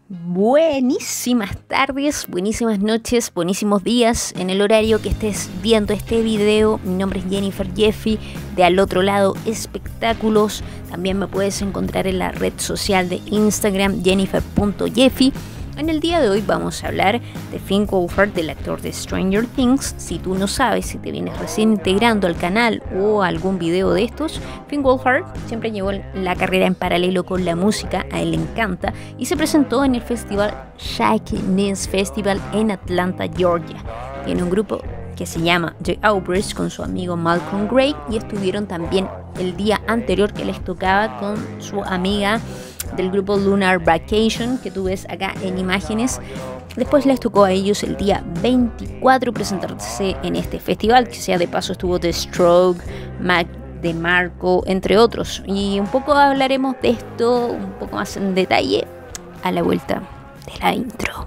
Buenísimas tardes, buenísimas noches, buenísimos días en el horario que estés viendo este video. Mi nombre es Jennifer Jeffy de Al Otro Lado Espectáculos. También me puedes encontrar en la red social de Instagram jennifer.jeffy. En el día de hoy vamos a hablar de Finn Wolfhard, del actor de Stranger Things. Si tú no sabes, si te vienes recién integrando al canal o a algún video de estos, Finn Wolfhard siempre llevó la carrera en paralelo con la música, a él le encanta, y se presentó en el festival Shakiness Festival en Atlanta, Georgia. Tiene un grupo que se llama The Outbreaks con su amigo Malcolm Gray, y estuvieron también el día anterior que les tocaba con su amiga del grupo Lunar Vacation, que tú ves acá en imágenes. Después les tocó a ellos el día 24 presentarse en este festival, que sea de paso estuvo The Stroke, Mac DeMarco, entre otros. Y un poco hablaremos de esto un poco más en detalle a la vuelta de la intro.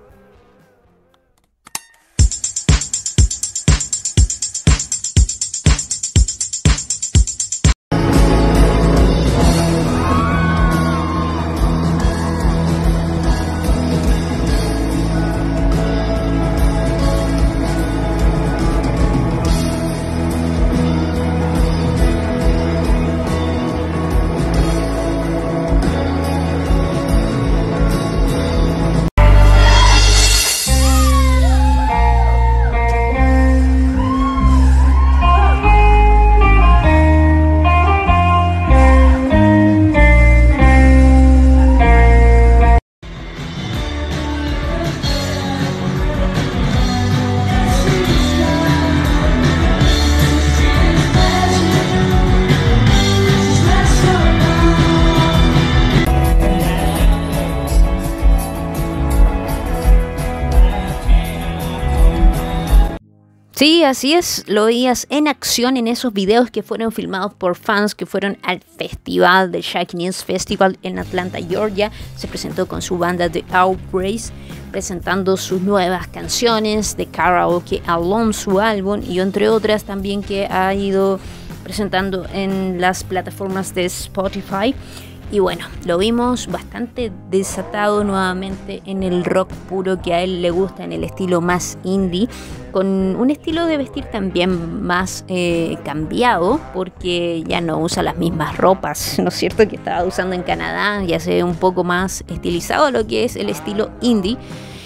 Sí, así es, lo veías en acción en esos videos que fueron filmados por fans que fueron al festival de Shakiness Festival en Atlanta, Georgia. Se presentó con su banda The Outbreaks, presentando sus nuevas canciones de Karaoke Alone, su álbum, y entre otras también que ha ido presentando en las plataformas de Spotify. Y bueno, lo vimos bastante desatado nuevamente en el rock puro que a él le gusta, en el estilo más indie, con un estilo de vestir también más cambiado, porque ya no usa las mismas ropas, ¿no es cierto?, que estaba usando en Canadá. Ya se ve un poco más estilizado a lo que es el estilo indie.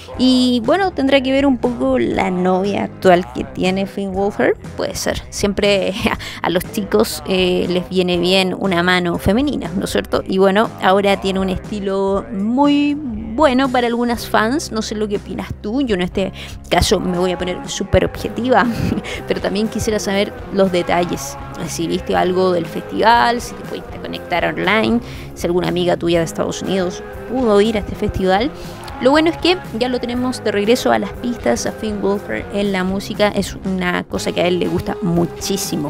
Y bueno, tendrá que ver un poco la novia actual que tiene Finn Wolfhard. Puede ser. Siempre a los chicos les viene bien una mano femenina, ¿no es cierto? Y bueno, ahora tiene un estilo muy bueno para algunas fans. No sé lo que opinas tú. Yo en este caso me voy a poner súper objetiva. Pero también quisiera saber los detalles. Si viste algo del festival, si te pudiste conectar online, si alguna amiga tuya de Estados Unidos pudo ir a este festival. Lo bueno es que ya lo tenemos de regreso a las pistas a Finn Wolfhard en la música. Es una cosa que a él le gusta muchísimo.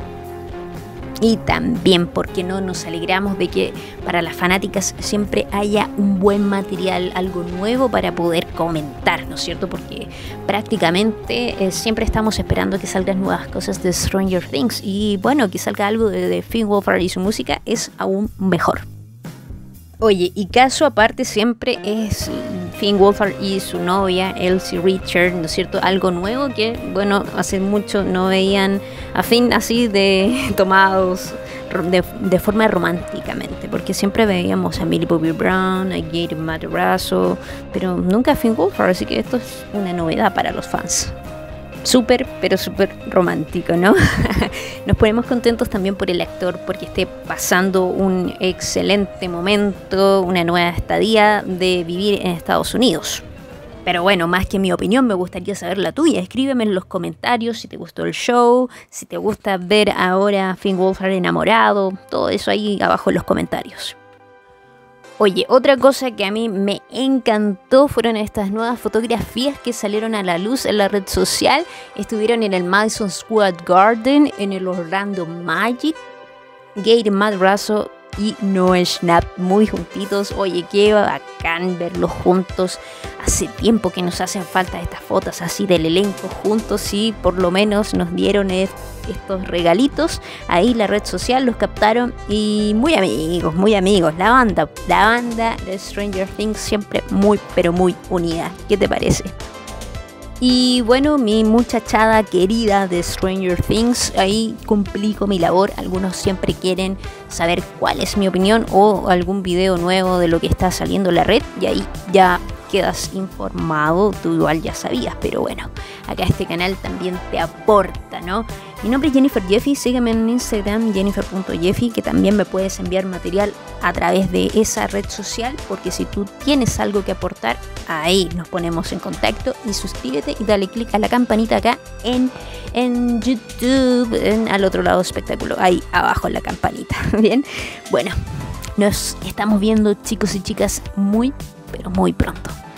Y también, ¿por qué no?, nos alegramos de que para las fanáticas siempre haya un buen material, algo nuevo para poder comentar, ¿no es cierto? Porque prácticamente siempre estamos esperando que salgan nuevas cosas de Stranger Things. Y bueno, que salga algo de Finn Wolfhard y su música es aún mejor. Oye, y caso aparte siempre es Finn Wolfhard y su novia Elsie Richard, ¿no es cierto? Algo nuevo que, bueno, hace mucho no veían a Finn así de tomados de forma románticamente, porque siempre veíamos a Millie Bobby Brown, a Gaten Matarazzo, pero nunca a Finn Wolfhard, así que esto es una novedad para los fans. Súper, pero súper romántico, ¿no? Nos ponemos contentos también por el actor, porque esté pasando un excelente momento, una nueva estadía de vivir en Estados Unidos. Pero bueno, más que mi opinión, me gustaría saber la tuya. Escríbeme en los comentarios si te gustó el show, si te gusta ver ahora a Finn Wolfhard enamorado, todo eso ahí abajo en los comentarios. Oye, otra cosa que a mí me encantó fueron estas nuevas fotografías que salieron a la luz en la red social. Estuvieron en el Madison Square Garden, en el Orlando Magic. Gaten Matarazzo y Noah Schnapp muy juntitos. Oye, qué bacán verlos juntos. Hace tiempo que nos hacen falta estas fotos así del elenco juntos y por lo menos nos dieron estos regalitos. Ahí la red social los captaron y muy amigos. La banda de Stranger Things siempre muy pero muy unida. ¿Qué te parece? Y bueno, mi muchachada querida de Stranger Things, ahí cumplí con mi labor. Algunos siempre quieren saber cuál es mi opinión o algún video nuevo de lo que está saliendo en la red, y ahí ya quedas informado, tú igual ya sabías, pero bueno, acá este canal también te aporta, ¿no? Mi nombre es Jennifer Jeffy, sígueme en Instagram, jennifer.jeffy, que también me puedes enviar material a través de esa red social, porque si tú tienes algo que aportar, ahí nos ponemos en contacto. Y suscríbete y dale click a la campanita acá en YouTube, al otro lado espectáculo, ahí abajo en la campanita, ¿bien? Bueno, nos estamos viendo, chicos y chicas, muy pero muy pronto.